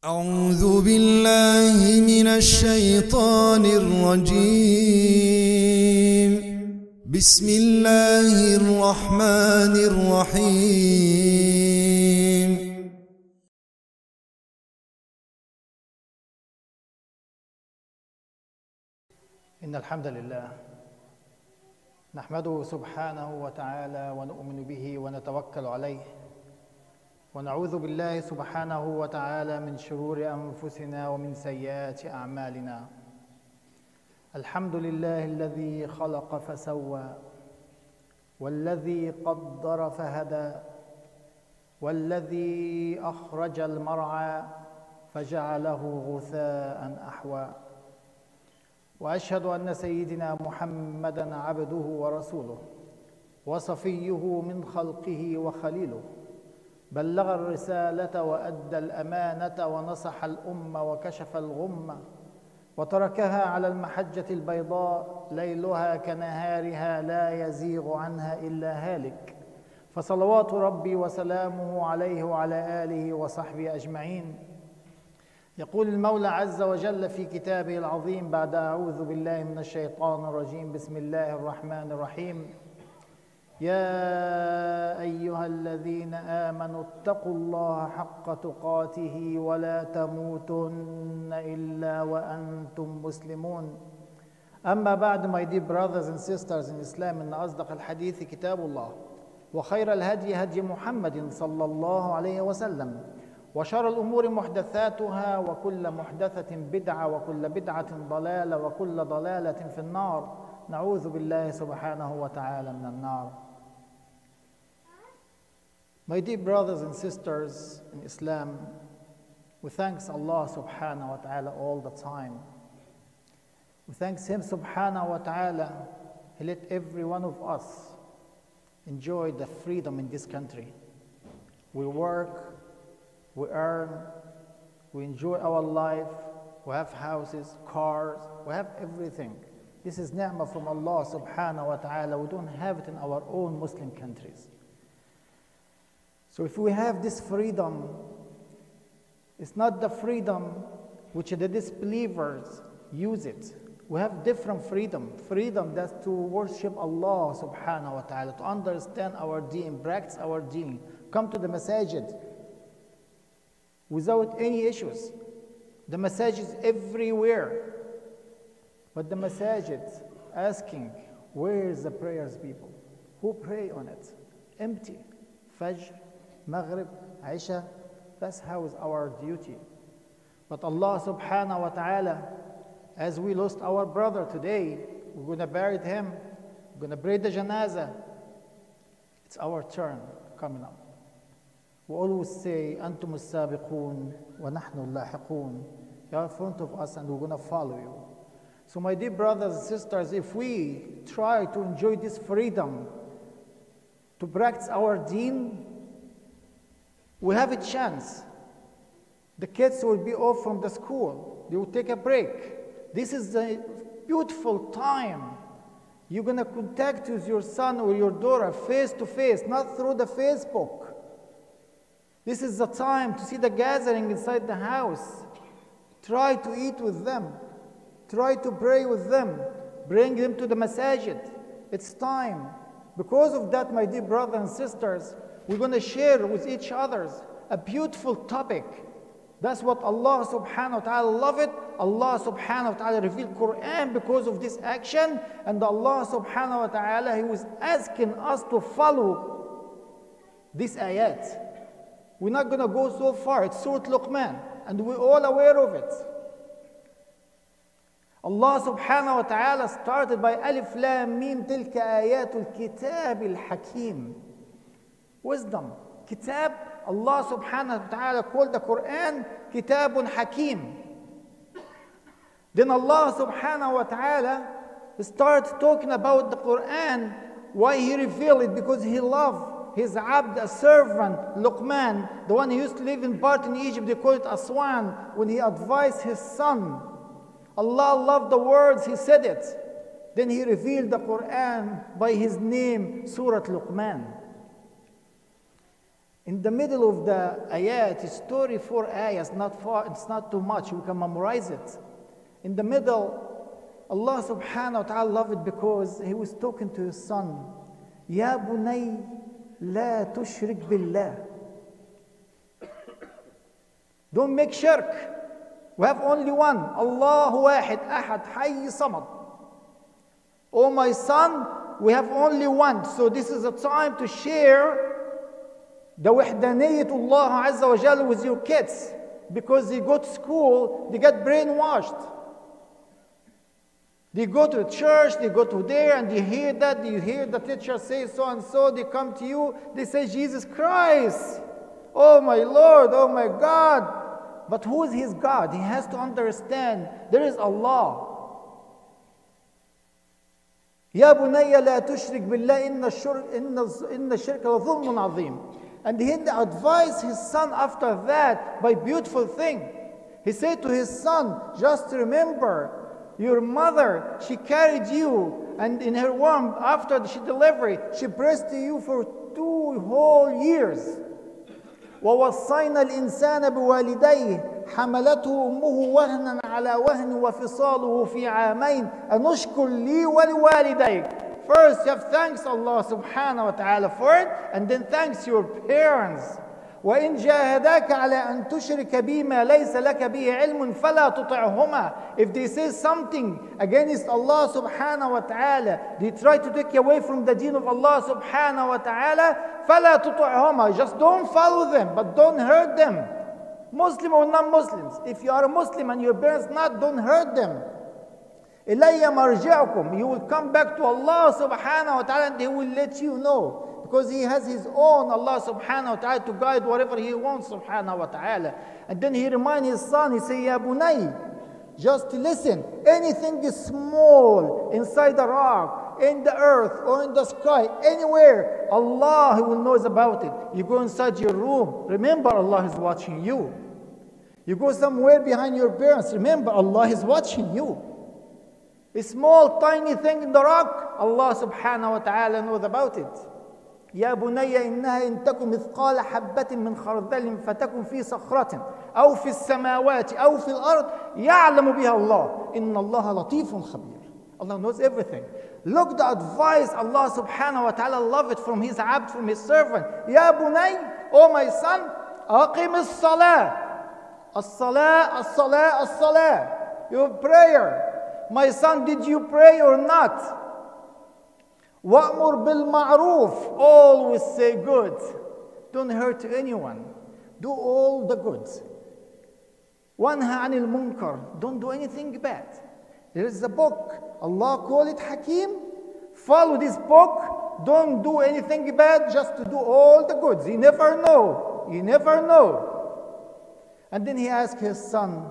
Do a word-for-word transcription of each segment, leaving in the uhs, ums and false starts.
أعوذ بالله من الشيطان الرجيم. بسم الله الرحمن الرحيم. إن الحمد لله نحمده سبحانه وتعالى ونؤمن به ونتوكل عليه، ونعوذ بالله سبحانه وتعالى من شرور أنفسنا ومن سيئات أعمالنا. الحمد لله الذي خلق فسوى، والذي قدر فهدى، والذي أخرج المرعى فجعله غثاء أحوى. وأشهد أن سيدنا محمدًا عبده ورسوله وصفيه من خلقه وخليله، بلغ الرسالة وأدى الأمانة ونصح الأمة وكشف الغمة، وتركها على المحجة البيضاء ليلها كنهارها لا يزيغ عنها إلا هالك. فصلوات ربي وسلامه عليه وعلى آله وصحبه أجمعين. يقول المولى عز وجل في كتابه العظيم بعد أعوذ بالله من الشيطان الرجيم: بسم الله الرحمن الرحيم. يا أيها الذين آمنوا اتقوا الله حق تقاته ولا تموتن إلا وأنتم مسلمون. أما بعد, my dear brothers and sisters in Islam, إن أصدق الحديث كتاب الله، وخير الهدي هدي محمد صلى الله عليه وسلم، وشر الأمور محدثاتها، وكل محدثة بدعة، وكل بدعة ضلالة، وكل ضلالة في النار. نعوذ بالله سبحانه وتعالى من النار. My dear brothers and sisters in Islam, we thank Allah subhanahu wa ta'ala all the time. We thank Him subhanahu wa ta'ala. He let every one of us enjoy the freedom in this country. We work, we earn, we enjoy our life, we have houses, cars, we have everything. This is ni'mah from Allah subhanahu wa ta'ala. We don't have it in our own Muslim countries. So if we have this freedom, it's not the freedom which the disbelievers use it. We have different freedom. Freedom that's to worship Allah subhanahu wa ta'ala, to understand our deen, practice our deen, come to the masajid without any issues. The masajid is everywhere. But the masajid asking, where is the prayers people? Who pray on it? Empty. Fajr, Maghrib, Isha, that's how is our duty. But Allah subhanahu wa ta'ala, as we lost our brother today, we're going to bury him, we're going to pray the janazah. It's our turn coming up. We always say, أنتم السابقون ونحن اللاحقون. You're in front of us and we're going to follow you. So my dear brothers and sisters, if we try to enjoy this freedom to practice our deen, we have a chance. The kids will be off from the school. They will take a break. This is a beautiful time. You're going to contact with your son or your daughter face to face, not through the Facebook. This is the time to see the gathering inside the house. Try to eat with them. Try to pray with them. Bring them to the masajid. It's time. Because of that, my dear brothers and sisters, we're going to share with each other a beautiful topic. That's what Allah subhanahu wa ta'ala love it. Allah subhanahu wa ta'ala revealed Quran because of this action. And Allah subhanahu wa ta'ala, He was asking us to follow this ayat. We're not going to go so far. It's Surah Luqman. And we're all aware of it. Allah subhanahu wa ta'ala started by Alif Lam Mim Tilka Ayatul Kitab al-Hakim. Wisdom. Kitab, Allah subhanahu wa ta'ala called the Quran Kitabun Hakim. Then Allah subhanahu wa ta'ala started talking about the Quran, why He revealed it, because He loved His abd, a servant, Luqman, the one who used to live in part in Egypt, they call it Aswan, when he advised his son. Allah loved the words, He said it. Then He revealed the Quran by His name, Surah Luqman. In the middle of the ayat, it's thirty-four ayahs, not far, it's not too much, we can memorize it. In the middle, Allah subhanahu wa ta'ala loved it because he was talking to his son. Ya bunay la tushrik billah. Don't make shirk. We have only one. Allahu wahid, ahad, hayy, samad. Oh my son, we have only one. So this is a time to share the wahdaniyatullah azza wa jalla with your kids. Because they go to school, they get brainwashed. They go to church, they go to there, and you hear that, you hear the teacher say so and so, they come to you, they say, Jesus Christ, oh my Lord, oh my God. But who is his God? He has to understand, there is Allah. يا بني لا تشرك بالله إن الشرك إن إن الشرك لظلم عظيم. And he advised his son after that by beautiful thing. He said to his son, just remember, your mother, she carried you, and in her womb, after she delivered, she breastfed you for two whole years. ووصينا الإنسان بوالديه حملته أمه وهنا على وهن وفصاله في عامين أن اشكر لي ولوالديك. First, you have thanks Allah subhanahu wa ta'ala for it, and then thanks your parents. وإن جاهداك على أن تشرك بما ليس لك به علم فلا تطعهما. If they say something against Allah subhanahu wa ta'ala, they try to take away from the deen of Allah subhanahu wa ta'ala, فلا تطعهما. Just don't follow them, but don't hurt them. Muslim or non-Muslims. If you are a Muslim and your parents not, don't hurt them. إلي مرجعكم. You will come back to Allah subhanahu wa ta'ala and He will let you know. Because he has his own, Allah subhanahu wa ta'ala, to guide whatever he wants subhanahu wa ta'ala. And then he reminds his son, he says, Ya bunay, just listen, anything is small inside the rock, in the earth, or in the sky, anywhere, Allah He will knows about it. You go inside your room, remember Allah is watching you. You go somewhere behind your parents, remember Allah is watching you. A small, tiny thing in the rock, Allah subhanahu wa ta'ala knows about it. يا بني إنها إن تكن مثقال حبة من خردل فتكن في صخرة أو في السماوات أو في الأرض يعلم بها الله إن الله لطيف خبير. Allah knows everything. Look the advice Allah subhanahu wa ta'ala love it from his abd, from his servant. يا بني, oh my son, أقم الصلاة. الصلاة, الصلاة, الصلاة. Your prayer. My son, did you pray or not? وَأْمُرْ بِالْمَعْرُوفِ. Always say good. Don't hurt anyone. Do all the good. وَانْهَ عَنِ الْمُنْكَرِ. Don't do anything bad. There is a book. Allah call it Hakim. Follow this book. Don't do anything bad. Just to do all the goods. You never know. You never know. And then he asked his son,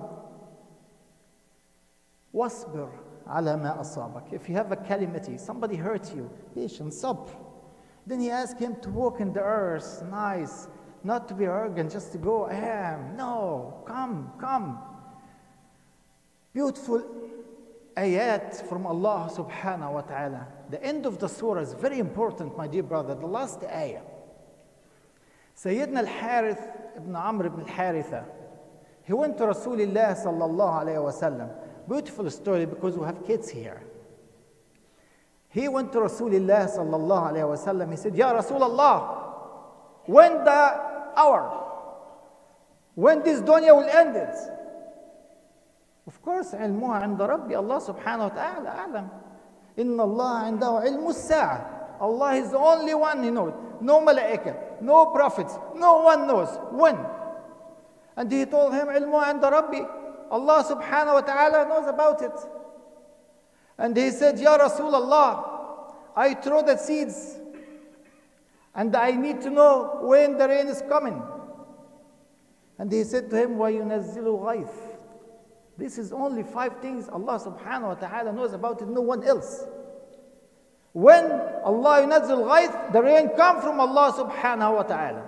وَاصْبِرْ على ما أصابك. If you have a calamity, somebody hurt you, patience, sabr. Then he asked him to walk in the earth, nice, not to be arrogant, just to go, I am. No, come, come. Beautiful ayat from Allah subhanahu wa ta'ala. The end of the surah is very important, my dear brother. The last ayah. Sayyidina al-Harith ibn Amr ibn al-Haritha, he went to Rasulullah sallallahu alayhi wa sallam. Beautiful story because we have kids here. He went to Rasulullah sallallahu alayhi wa sallam. He said, Ya Rasulullah, when the hour, when this dunya will end it? Of course, علمها عند ربي. Allah subhanahu wa ta'ala أعلم. إن الله عنده علم الساعة. Allah is the only one who knows. No malaika, no prophets, no one knows. When? And he told him, علمها عند ربي. Allah subhanahu wa ta'ala knows about it. And he said, Ya Rasulullah, I throw the seeds and I need to know when the rain is coming. And he said to him, وَيُنَزِّلُ الْغَيْثِ. This is only five things Allah subhanahu wa ta'ala knows about it, no one else. When Allah ينزل الغيث, the rain comes from Allah subhanahu wa ta'ala.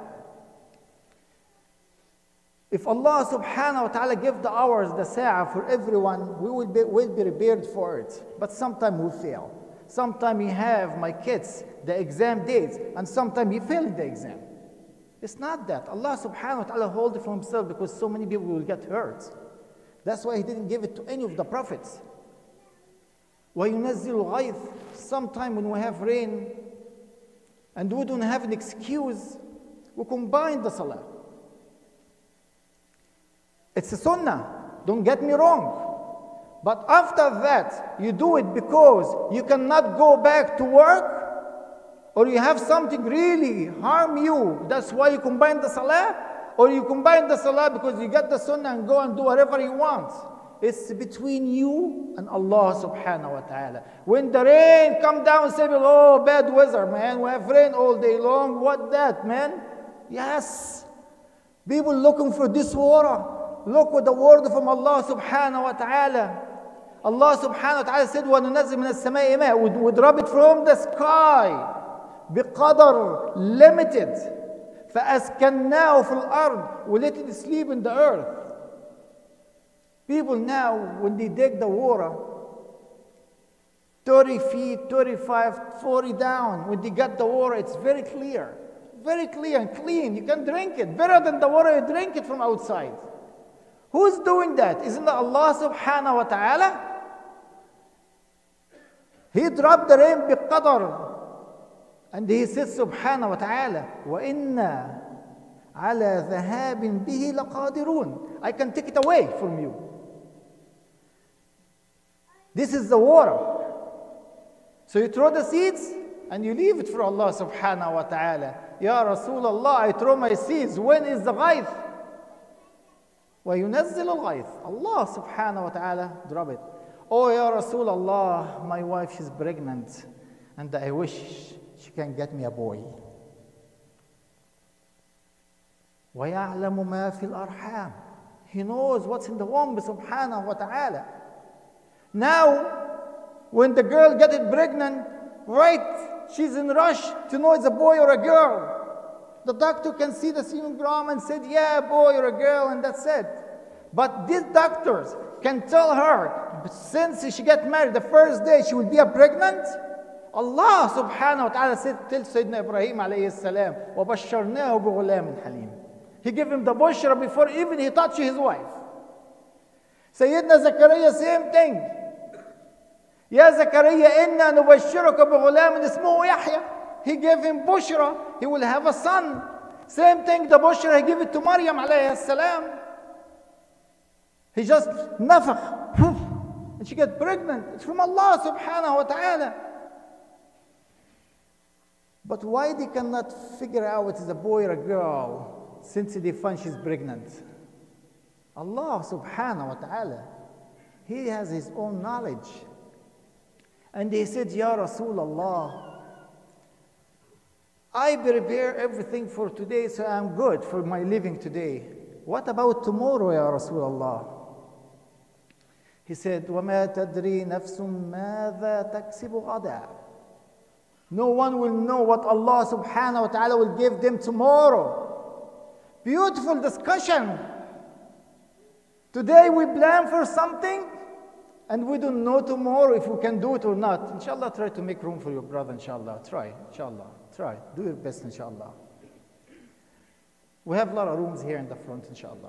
If Allah subhanahu wa ta'ala give the hours, the sa'a for everyone, we will be, will be prepared for it. But sometimes we fail. Sometimes you have, my kids, the exam dates, and sometimes you fail in the exam. It's not that. Allah subhanahu wa ta'ala hold it for himself because so many people will get hurt. That's why he didn't give it to any of the prophets. وَيُنَزِّلُ الْغَيْثِ. Sometime when we have rain and we don't have an excuse, we combine the salah. It's a sunnah, don't get me wrong. But after that, you do it because you cannot go back to work, or you have something really harm you, that's why you combine the salah, or you combine the salah because you get the sunnah and go and do whatever you want. It's between you and Allah subhanahu wa ta'ala. When the rain come down, say, oh, bad weather, man, we have rain all day long, what that, man? Yes, people looking for this water. Look with the word from Allah subhanahu wa ta'ala. Allah subhanahu wa ta'ala said, وَنُنَزِّلْ مِنَ السَّمَاءِ مَاءً. We drop it from the sky. بِقَدَر, limited. فَأَسْكَنَّاهُ فِي الْأَرْضِ. We let it sleep in the earth. People now, when they dig the water, thirty feet, thirty-five, forty down, when they get the water, it's very clear. Very clear and clean. You can drink it. Better than the water you drink it from outside. Who's doing that? Isn't it Allah subhanahu wa ta'ala? He dropped the rain biqadar. And he says subhanahu wa ta'ala, وَإِنَّا عَلَى ذَهَابٍ بِهِ لَقَادِرُونَ. I can take it away from you. This is the water. So you throw the seeds and you leave it for Allah subhanahu wa ta'ala. Ya Rasulullah, I throw my seeds. When is the ghayth? وَيُنَزِّلُ الْغَيْثِ. Allah subhanahu wa ta'ala drop it. Oh, Ya Rasulullah, my wife is pregnant and I wish she can get me a boy. وَيَعْلَمُ مَا فِي الْأَرْحَامِ. He knows what's in the womb subhanahu wa ta'ala. Now, when the girl gets pregnant, right, she's in rush to know it's a boy or a girl. The doctor can see the sonogram and said, yeah, boy or a girl, and that's it. But these doctors can tell her, since she get married, the first day she will be a pregnant. Allah subhanahu wa ta'ala said, tell Sayyidina Ibrahim alayhi salam, وَبَشَّرْنَاهُ بِغُلَامٍ حَلِيمٍ. He gave him the bushra before even he touched his wife. Sayyidina Zakaria, same thing. Ya Zakaria, inna nubashshiruka bighulamin ismuhu Yahya. He gave him bushra, he will have a son. Same thing, the bushra, he gave it to Maryam alayhi salam. He just nafakh, and she get pregnant. It's from Allah subhanahu wa ta'ala. But why they cannot figure out it's a boy or a girl since they find she's pregnant? Allah subhanahu wa ta'ala, He has His own knowledge. And they said, Ya Rasulullah, I prepare everything for today, so I'm good for my living today. What about tomorrow, Ya Rasulullah? He said, وَمَا تَدْرِي نَفْسٌ مَاذَا تَكْسِبُ غَدًا. No one will know what Allah subhanahu wa ta'ala will give them tomorrow. Beautiful discussion. Today we plan for something and we don't know tomorrow if we can do it or not. Inshallah, try to make room for your brother, inshallah. Try, inshallah. Try. Do your best, inshallah. We have a lot of rooms here in the front, inshallah.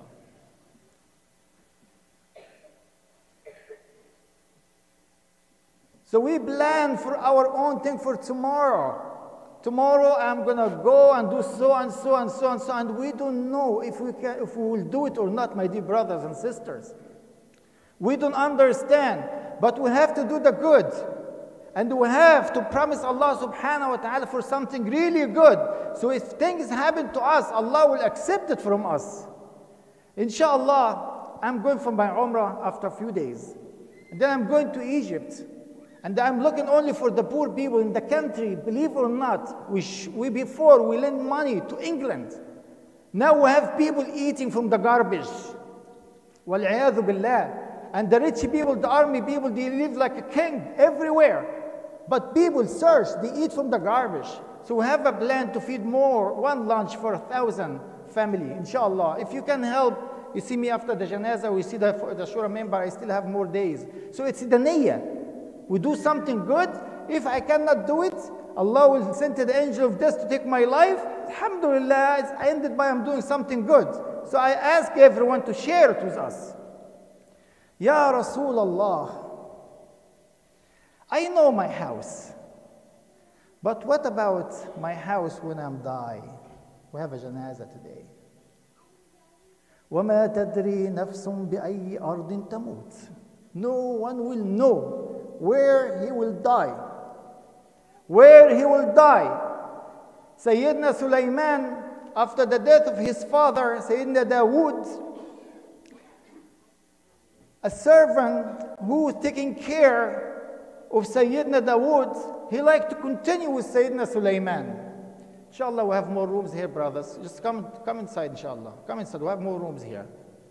So we plan for our own thing for tomorrow. Tomorrow I'm going to go and do so and so and so and so, and we don't know if we can, if we will do it or not, my dear brothers and sisters. We don't understand, but we have to do the good. And we have to promise Allah subhanahu wa ta'ala for something really good. So if things happen to us, Allah will accept it from us. Inshallah, I'm going for my Umrah after a few days. And then I'm going to Egypt. And I'm looking only for the poor people in the country. Believe it or not, we, sh we before we lend money to England. Now we have people eating from the garbage. Wal-'iyadhu billah. And the rich people, the army people, they live like a king everywhere. But people search, they eat from the garbage. So we have a plan to feed more, one lunch for a thousand family, inshallah. If you can help, you see me after the janazah, we see the, the shura member, I still have more days. So it's the niyyah. We do something good. If I cannot do it, Allah will send the angel of death to take my life. Alhamdulillah, it's ended by I'm doing something good. So I ask everyone to share it with us. Ya Rasulullah, I know my house. But what about my house when I'm dying? We have a janazah today. وَمَا تَدْرِي نَفْسٌ بِأَيِّ أَرْضٍ تَمُوتُ. No one will know where he will die. Where he will die. Sayyidina Sulaiman, after the death of his father, Sayyidina Dawood, a servant who was taking care of Sayyidina Dawood, he liked to continue with Sayyidina Sulaiman. Inshallah, we have more rooms here, brothers. Just come, come inside, inshallah. Come inside, we have more rooms here.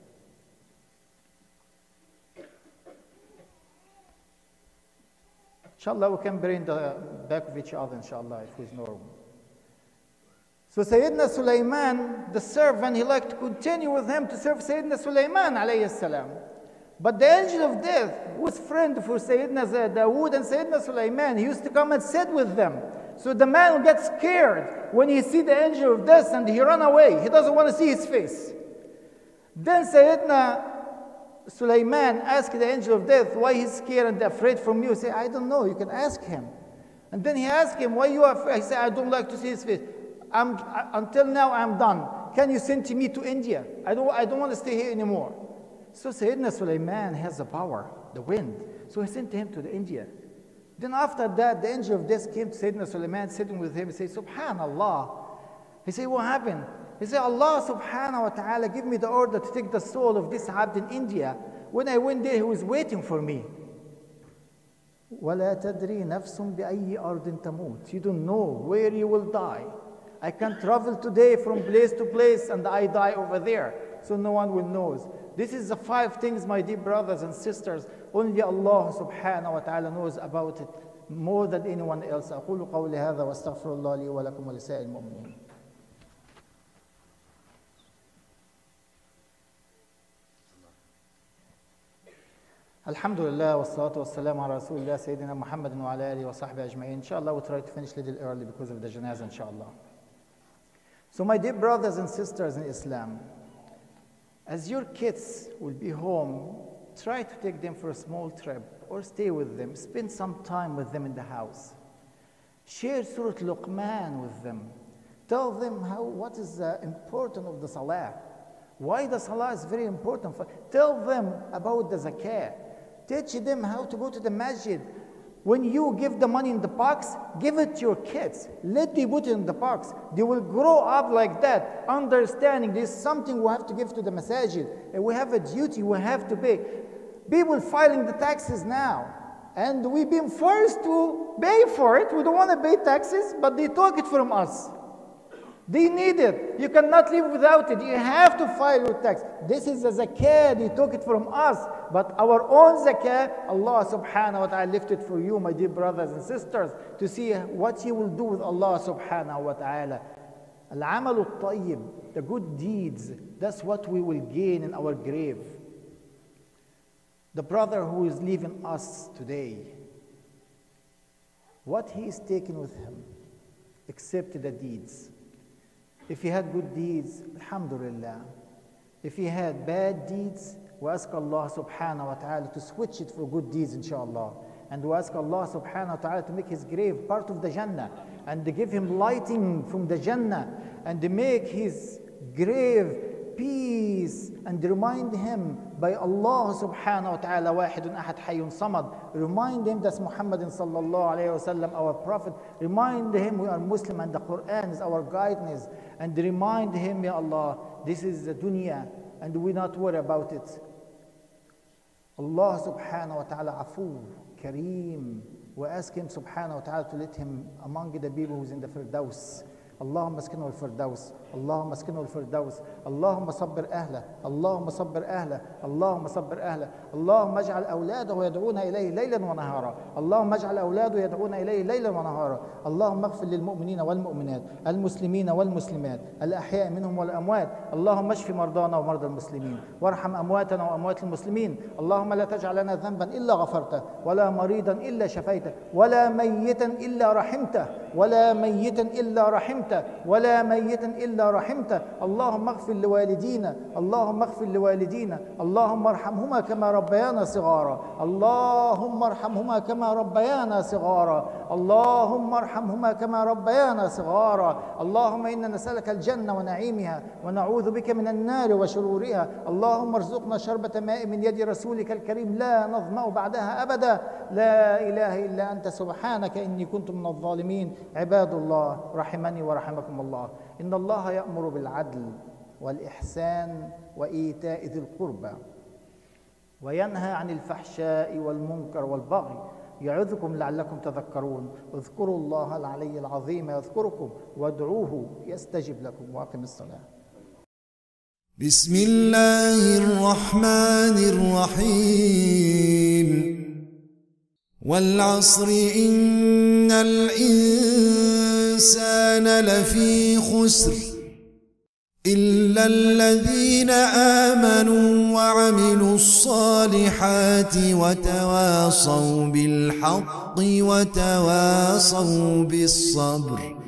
Inshallah, we can bring the back of each other, inshallah, if there's no room. So Sayyidina Sulaiman, the servant, he liked to continue with him to serve Sayyidina Sulaiman, alayhi salam. But the angel of death was friend for Sayyidina Dawood and Sayyidina Sulaiman. He used to come and sit with them. So the man will get scared when he sees the angel of death and he run away. He doesn't want to see his face. Then Sayyidina Sulaiman asked the angel of death why he's scared and afraid from you. He said, I don't know. You can ask him. And then he asked him, why you are afraid? He said, I don't like to see his face. I'm, I, until now, I'm done. Can you send me to India? I don't, I don't want to stay here anymore. So Sayyidina Sulaiman has the power, the wind. So he sent him to the India. Then after that, the angel of death came to Sayyidina Sulaiman, sitting with him. He said, Subhanallah. He said, what happened? He said, Allah subhanahu wa ta'ala gave me the order to take the soul of this abd in India. When I went there, he was waiting for me. وَلَا تَدْرِي نَفْسٌ بِأَيِّ أَرْضٍ تَمُوتُ. You don't know where you will die. I can travel today from place to place and I die over there. So no one will know. This is the five things, my dear brothers and sisters, only Allah subhanahu wa ta'ala knows about it more than anyone else. أقول قولي هذا واستغفر الله لي ولكم ولسائر المؤمنين. Alhamdulillah wa salatu wa salam ala Rasulullah Sayyidina Muhammadin wa ala alihi wa sahbihi ajma'in. Inshallah, we'll try to finish a little early because of the janazah, inshallah. So my dear brothers and sisters in Islam, as your kids will be home, try to take them for a small trip or stay with them. Spend some time with them in the house. Share Surah Luqman with them. Tell them how, what is the importance of the salah. Why the salah is very important. For, tell them about the zakah. Teach them how to go to the masjid. When you give the money in the box, give it to your kids. Let them put it in the box. They will grow up like that, understanding this is something we have to give to the masajid. And we have a duty, we have to pay. People filing the taxes now. And we've been forced to pay for it. We don't want to pay taxes, but they took it from us. They need it. You cannot live without it. You have to file your tax. This is a zakah. They took it from us. But our own zakah, Allah subhanahu wa ta'ala lifted for you, my dear brothers and sisters, to see what you will do with Allah subhanahu wa ta'ala. Al-amal al-tayyib, the good deeds, that's what we will gain in our grave. The brother who is leaving us today, what he is taking with him, except the deeds. If he had good deeds, alhamdulillah. If he had bad deeds, we ask Allah subhanahu wa ta'ala to switch it for good deeds, inshallah. And we ask Allah subhanahu wa ta'ala to make his grave part of the Jannah, and to give him lighting from the Jannah, and to make his grave peace, and remind him by Allah subhanahu wa ta'ala, wahidun ahad hayyun samad. Remind him that's Muhammadin sallallahu alayhi wa sallam, our prophet. Remind him we are Muslim and the Quran is our guidance. And remind him, Ya Allah, this is the dunya and we not worry about it. Allah subhanahu wa ta'ala afu, kareem. We ask him subhanahu wa ta'ala to let him among the people who's in the Firdaus. اللهم اسكنه الفردوس، اللهم اسكنه الفردوس، اللهم صبر أهله، اللهم صبر أهله، اللهم صبر أهله، اللهم اجعل أولاده يدعون إليه ليلا ونهارا، اللهم اجعل أولاده يدعون إليه ليلا ونهارا، اللهم اغفر للمؤمنين والمؤمنات، المسلمين والمسلمات، الأحياء منهم والأموات، اللهم اشف مرضانا ومرضى المسلمين، وارحم أمواتنا وأموات المسلمين، اللهم لا تجعل لنا ذنبا إلا غفرته، ولا مريضا إلا شفيته، ولا ميتا إلا رحمته، ولا ميتا إلا رحمته، ولا ميتا إلا رحمته، اللهم اغفر لوالدينا، اللهم اغفر لوالدينا، اللهم ارحمهما كما ربيانا صغارا، اللهم ارحمهما كما ربيانا صغارا، اللهم ارحمهما كما ربيانا صغارا، اللهم إنا نسألك الجنة ونعيمها، ونعوذ بك من النار وشرورها، اللهم ارزقنا شربة ماء من يد رسولك الكريم لا نظمأ بعدها أبدا، لا إله إلا أنت سبحانك إني كنت من الظالمين. عباد الله رحمني ورحمكم الله، إن الله يأمر بالعدل والإحسان وإيتاء ذي القربى وينهى عن الفحشاء والمنكر والبغي يعظكم لعلكم تذكرون. اذكروا الله العلي العظيم يذكركم وادعوه يستجب لكم. وأقم الصلاة. بسم الله الرحمن الرحيم. والعصر إن الإنسان لفي خسر إلا الذين آمنوا وعملوا الصالحات وتواصوا بالحق وتواصوا بالصبر.